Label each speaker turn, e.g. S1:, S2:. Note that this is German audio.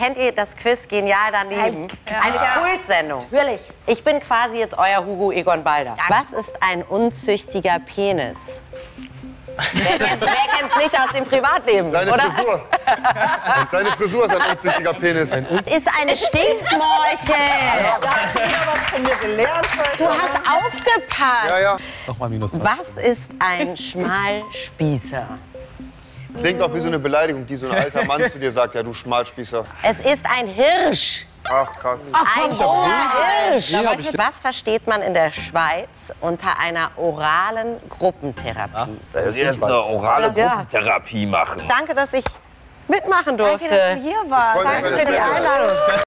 S1: kennt ihr das Quiz Genial daneben? Eine Kultsendung.
S2: Natürlich.
S1: Ich bin quasi jetzt euer Hugo Egon Balder. Was ist ein unzüchtiger Penis? Wer kennt's nicht aus dem Privatleben,
S3: Seine
S1: oder?
S3: Frisur. Und seine Frisur ist ein unzüchtiger Penis.
S1: Ist eine Stinkmorchel.
S4: Da hast du wieder was von mir gelernt heute.
S1: Du hast aufgepasst.
S3: Ja, ja.
S5: Nochmal minus.
S1: Was ist ein Schmalspießer?
S3: Klingt auch wie so eine Beleidigung, die so ein alter Mann zu dir sagt. Ja, du Schmalspießer.
S1: Es ist ein Hirsch.
S3: Ach, krass.
S1: Ein hoher Hirsch. Was versteht man in der Schweiz unter einer oralen Gruppentherapie?
S6: Jetzt eine orale Gruppentherapie machen.
S1: Danke, dass ich mitmachen durfte.
S2: Danke, dass du hier warst.
S3: Danke
S1: Danke für die Einladung.